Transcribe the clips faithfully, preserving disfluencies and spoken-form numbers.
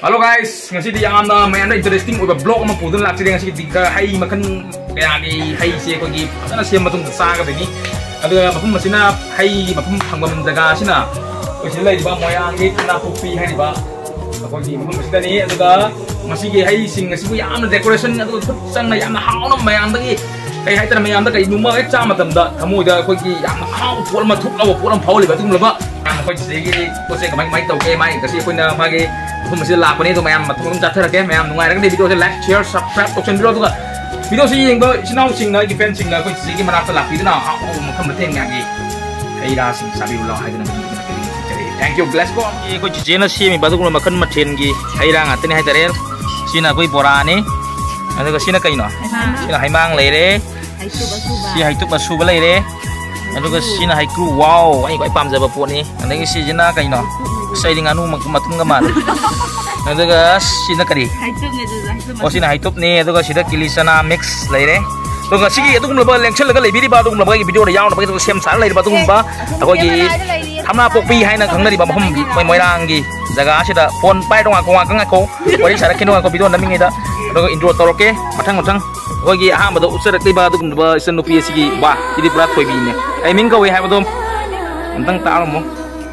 Hello guys, ngasi di yang amna main ada interesting udah blog sama pudun lagi ngasi di hai makan kayak ni hai sih kau gip, karena sih matung besar kan ini. Ada mapun masina hai mapun panggung jaga sina. Kau sih lagi di bawah moyang ni kena kopi hai di bawah. Kau gip mapun masina ni ada masih ke hai sing ngasi kau yang amna decoration atau sang na yang hao na main tadi. Kayak hai terus main tadi numma kayak cama tanda. Kamu dah kau gip yang hao pun mah tuh lawa pun pau lebih tuh lebih. Kau sih gini kau sih kemai mai tahu ke mai kasi kau na pagiผมมาซื้อลาคนนี้ตัวแม่มาทุกคนจัดเท่าไรแกแม่ตรงไหนแล้วก็ในวิดีโอจะไลค์แชร์ซับสไครป์ตกเช่นวิดีโอตัวก็วิดีโอสิ่งก็ชิ้นเอาสิ่งเลยดิเฟนสิ่งเลยก็สิ่งที่มันรับสลับวิดีโอเอาเอามันเข้ามาเท่งอย่างนี้ให้ได้สิ่งสามีเราให้กันนะ thank you bless go อีก็จีนสิ่งมีบางตัวมาขึ้นมาเท่งกี่ให้ได้งานตัวนี้ให้แต่เรื่องสิ่งน่ะก็อีโบราณนี่อันนี้ก็สิ่งน่ะก็อีเนาะสิ่งน่ะให้มังเลยเลยสิ่งให้ตุ๊บมาสูบเลยเลยอันนี้ก็สิ่งน่ะให้ครูว้าวอันนี้ก็ไอ้ปั๊มจะแบบพวกนี้อันนี้ก็สิ่งน่ะก็อีเนาะใส่dengan anu matung gaman. Itu guys, sini kari. Oh sini hitup nih, itu guys sini kilisana mix lagi deh. Itu guys sih itu kumpulan lengkel lagi lebih di bawah kumpulan lagi video ada yang, tapi itu siam salah lagi di bawah kumpulan. Aku lagi, hamna popi hai nak kang dari bawah hum, mai mai rangi. Jaga sih dah phone pai dong aku ngakang aku. Wali cara kini aku video naming itu. Itu intro tolok ke, matang matang. Aku lagi ah betul usir di bawah kumpulan isen nupi sih wah, jadi berat koi bini. Eh minggu wei hai betul. Tentang tahu mo.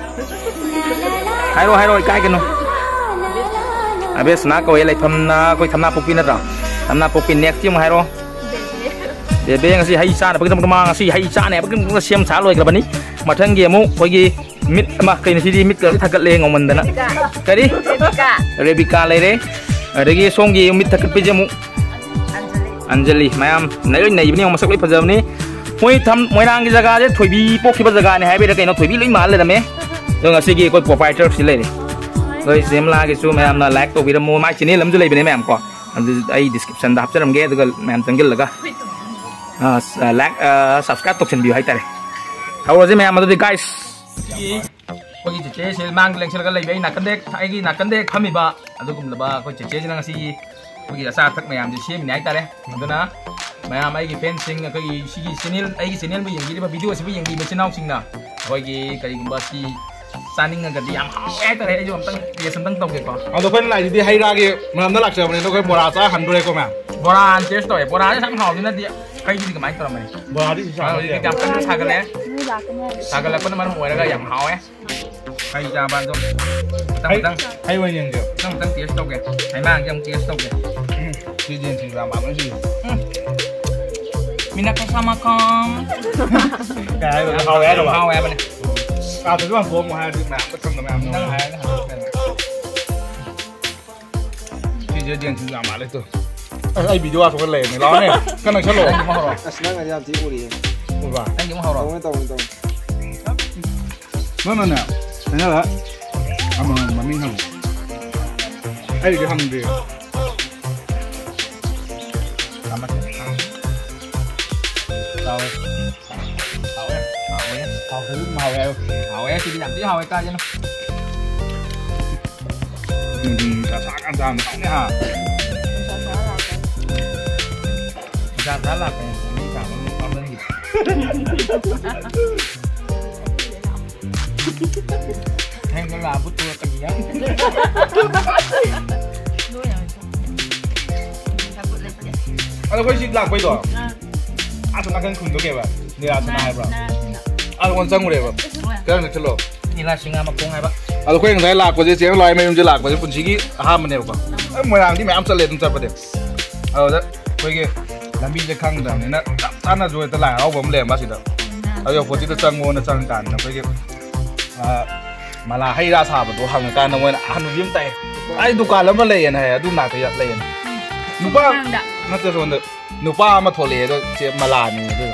Hai rồi hai rồi cái cái nó, à bây giờ coi lại thầm na coi thầm na popin nữa rồi, thầm na popin next chứ mà hai rồi, để bây giờ hay xa là bây giờ chúng ta si hay xa này, bây giờ chúng ta xem xả rồi các bạn ý, mà thằng kia mu coi gì mít mà cái này thì mít cái thằng cái lên ngồng mình đó, cái đi, Rebecca này đấy, ở đây cái song gì mít thằng cái bây giờ mu, Anjali, mày am, này này bên này mà sắp lấy bây giờ này, mỗi thầm mỗi đang cái jaga đấy, thổi bi bốc cái bây giờ này, hay bây giờ cái nó thổi bi lấy má lên là mấy. Rồi ngasi kia coi provider xí lên, rồi xem là cái số mẹ là like tôi video mua mai chỉ nên làm gì lấy bên này mẹ có, ai description đáp cho làm nghe rồi mẹ em tenggelam là cái, like subscribe tôi chân view hay tại, how was it mẹ mà tôi guys, coi cái chế chế mang lên xem cái lấy bên nào cân đếch, ai cái nào cân đếch không bị ba, tôi cũng là ba coi chế chế cho nên ngasi, coi cái sao thắc mẹ em thì xem mình hay tại đấy, đó na, mẹ em ai cái fencing cái cái channel ai cái channel bây giờ cái video sẽ bây giờ cái channel sinh nào, coi cái cái cái gì Saning nggak ganti yang eh tadi aja tentang dia tentang tau gitu. Atau kan lagi di hari lagi malam dah laksana ini tu kan borat saya handur ekor mah. Borat cheers tu, borat ni sama hal ni nanti kayak gini kemana tu ramai. Borat ni sama. Kalau di jamkan tu sagal ya. Sagal apa nama orang orang yang hal ya. Kayak jaman tu. Tentang tentang. Hai wei yang tu. Tentang tentang cheers tu ke. Hai mang yang cheers tu ke. Si jen si ramai mana sih? Minat sama kong. Kayak hal ya tu. Hal ya mana. À từ lúc mà hai đứa mẹ bắt cầm làm nó hai nó chỉ giờ điện thoại mà lấy tôi ai video à cái lề này nó này cái này sao lộ không hao rồi asna nggak jam tiga puluh không phải anh cũng hao rồi tông tông tông nó nó nào thế nào đó à mà mà mình không ai cái hàng gì làm gì sao hào thứ màu eo hào eo thì đi làm tí hào ca cho nó mình đã sáng ăn ra nó nè hả ra giá là cái mình trả nó không lên gì hay nó là bút tua cái gì á anh có gì làm quay rồi anh chúng ta cần cùng cái gì vậy đi ăn này bro anh còn sang rồi vậy cái này chलो นี่ละชิงามาคงไงปะ anh có những cái lạc của cái lòi mấy cái lạc của cái phần chỉ ham mình này không mỗi hàng thì mẹ ăn sẽ lên tập vậy ờ đấy quay kia làm gì cho khăng rằng này nó ăn là rồi ta lại áo bấm lềm bao nhiêu đó ở chỗ phần chỉ ta sang ngôn là sang cản là quay kia mà là hay ra xả vào đồ hàng cái nó mới là ăn viêm tay ai tụ cả lắm mà lề này tụ nạt thì lề nụ ba nóจะส่วนหนูป้ามาโทรเลยด้วยเจ็บมาลานี่ด้วย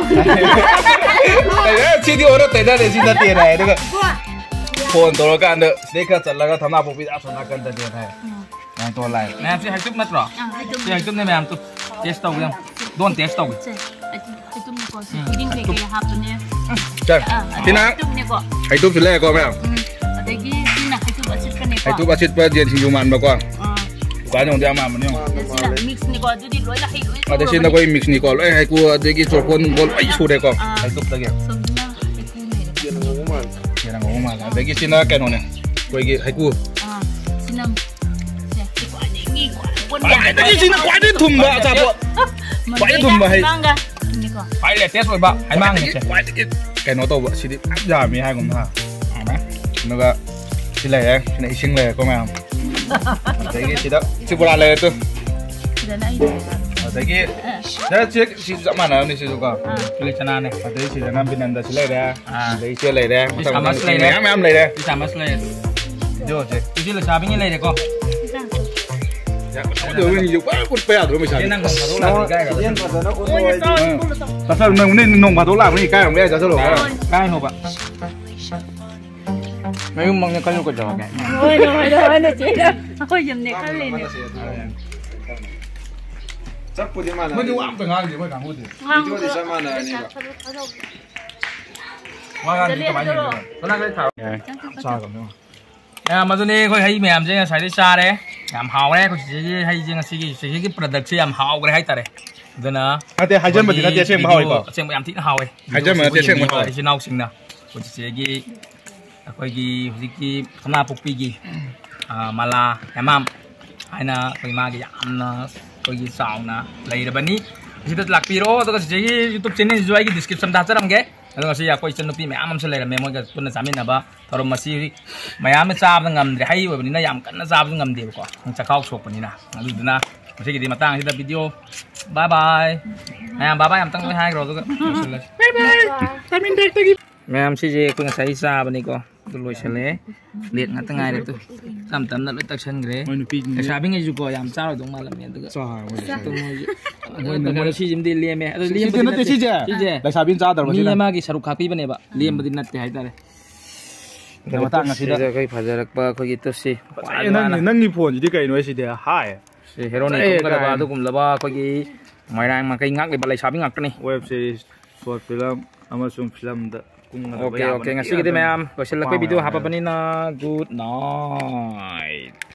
แต่เนี่ยชีที่โอ้เราเตะได้เลยชีนั่นเตะไหนด้วยคนตัวละกันเด้อเด็กก็จัดแล้วก็ทำหน้าปุ๊บปิ๊ดอัพสนากันแต่เดียวไทยงานตัวอะไรแม่ที่ให้จุ๊บมัดหรอที่ให้จุ๊บในแม่ตุ๊บเทสต์ตัวยังโดนเทสต์ตัวให้จุ๊บนี่ก่อนดิ้งเกย์ฮับตัวเนี้ยใช่ที่นั่งให้จุ๊บทีแรกก่อนแม่แต่กี้ที่นั่งให้จุ๊บอาชีพกันเนี่ยให้จุ๊บอาชีพเพื่อเรียนที่ยูมันมาก่อนการyang dia mah mana? Mix ni kau tu di luar lah hidup. Ada sih nak kau mix ni kau, eh aku ada lagi cokon kau, ay sudah kau, itu lagi. Jangan ngomong mal. Jangan ngomong mal. Ada lagi sih nak kan orang, kau lagi aku. Sinam. quân cái cái gì nó quái đến thùng bạ chả bộ quái đến thùng bạ hay phải là test rồi bạn hãy mang này quái cái nó tàu bạ xí đi giả mi hai cùng ha nó cái xí lẻ này xinh lẻ có mày không thấy cái xí đó xí bora lẻ tu thấy cái đó chiếc xí dã man nào này xí đâu cả cái chana này thấy xí nam bên này xí lẻ đây thấy xí lẻ đây mày em em lẻ đây đi làm mất lẻ vô chứ cái là sao bên này đấy con được mình dùng quá con bè rồi mới cái năng còn cả đó là cái cái Yên vào nó cũng rồi. tại sao mình nên nông vào tố làm cái gì cái không biết cho số rồi cái hộp ạ mấy ông mong con con trò cái ôi rồi rồi nó chết rồi ôi dùm này có liền Chắc phụ đi mà mới đi ăn từng ăn gì mới càng vui thì Video thì sao mà này nè. ngoài ăn thì cái bánh gì rồi nó đang cái thảo sao còn không à mà tôi này coi hay mềm chứ sai đi xa đấy làm hào đấy coi chỉ hay chứ cái cái cái product chứ làm hào cái hay ta đấy rồi nè hai tay hai chân mà thì hai tay xem mà hỏi bảo xem mà làm thịt hào ấy hai chân mà tay xem mà hỏi thì nào xin nào coi chỉ cái coi cái cái thằng nào phục cái à mà là em mam hay là coi mà cái ăn coi cái sào nè lấy được bên ní thì tôi lạc piro tôi có chỉ cái YouTube channel rồi cái description đã cho làm cáiแล้วก็สิอยากคุยสนุกปีแม่อ้ำมันเลยแม่มันก็คุณสามีนะบ่ตอนมาสิแม่อ้ำไม่ทราบงำเดี๋ยวให้แบบนี้นะยามกันนะทราบงำเดียวกว่าจะเข้าชกแบบนี้นะดูดูนะไม่ใช่กี่ดีมาตั้งที่แต่วิดีโอบายบายแม่อ้ำบายบายอ้ำตั้งไว้ให้เราตัวก็บายบายทำเป็นเด็กตะกี้แม่อ้ำสิจะคุยกับสายทราบแบบนี้ก็ตัวลอยเฉลยเลียดงัดตั้งไงเลยตัวทำตามนั้นเลยตักเชิงเกลือแต่ชาบิงไงอยู่ก็ยามเจ้าเราต้องมาละเมียตัวก็ตัวมันตัวชีจิมดีเลียแม่เลียมันตัวชีเจ้ชีเจ้แต่ชาบิงเจ้าแต่มีมากี่สรุปขาปีเป็นไงบ้างเลียมันดินนัดที่ให้ได้เลยแต่ว่าตั้งกันสิเด้อก็พาจะรักบ้าคุยตัวสินั่งนั่งญี่ปุ่นอยู่ที่ไกลหน่อยสิเดียหายสิเฮโร่นี่ก็ได้บ้าทุกคนละบ้าคุยไม่ได้มาคุยงักเลยบ้าเลยชาบิงงักตัวนี้เว็บซีรีส์สดฟิล์มอามาซูมฟิล์มเด้อ Oke oke ngasih gitu ma'am. Gak usah lagi video apa apa nih na. Good night.